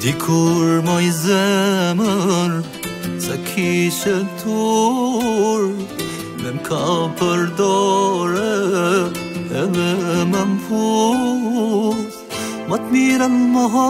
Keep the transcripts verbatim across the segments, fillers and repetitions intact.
Dikur moj zemër sa kishe tur, me m'ka përdore edhe më m'fus. Ma t'mirën më ha,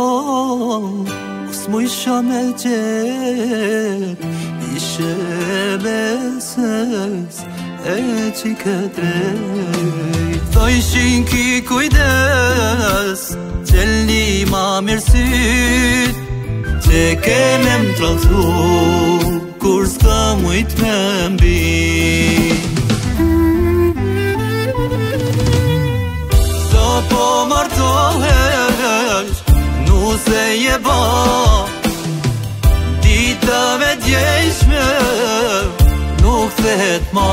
us mu isha me gjet, ishe beses e që ke drejt. Thojshin ki kujdes, qelni ma mirë syt, që keme m'trallzu, kur s'ka mujt me mbi. So po martohesh, nuse je ba, ditave djeshme, nuk thet ma.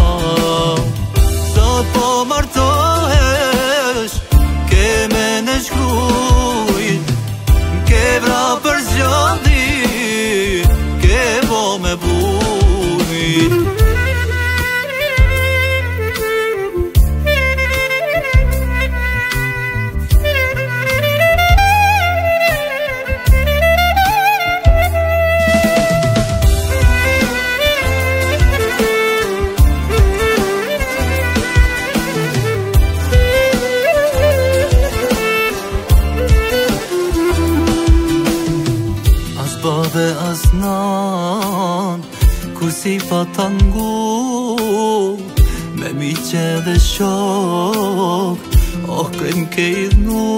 So po martohesh, keme në shkrujt, ke vra për zgjadhi, ke bo me bujt. Dhe as nan, kur si fatangu, me miqe dhe shok, oh krem ke idhnu,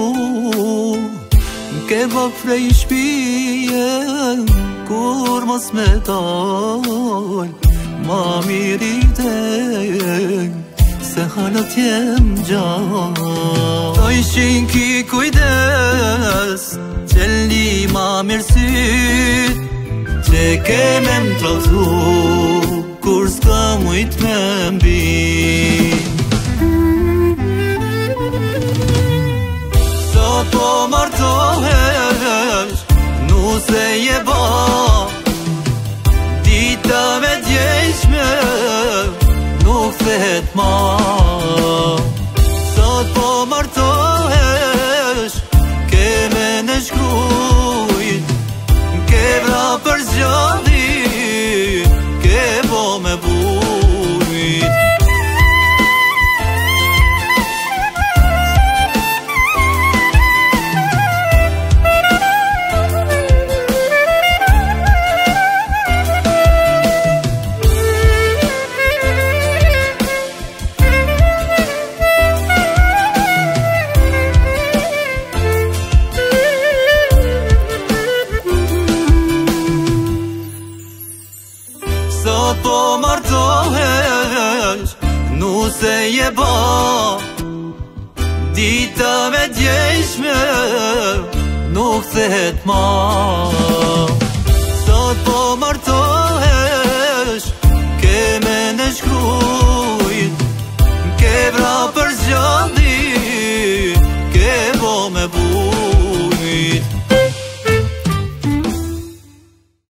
ke vak prej shpije, kur mos me dal, ma miri deg, se halat jem gjall. Thojshin ki kujdes, qelni ma mirë syt, që keme m'trallzu, kur s'ka mujt me mbi. Sot po martohesh, nuse je ba, ditave djeshme, nuk thet ma. Sot po martohesh, keme në shkrujt, ke vra për zgjadhi, ke bo me bujt. Sot po martohesh, nuse je ba, ditave djeshme, nuk thet ma. Sot po martohesh, keme në shkrujt, ke vra për zgjadhi,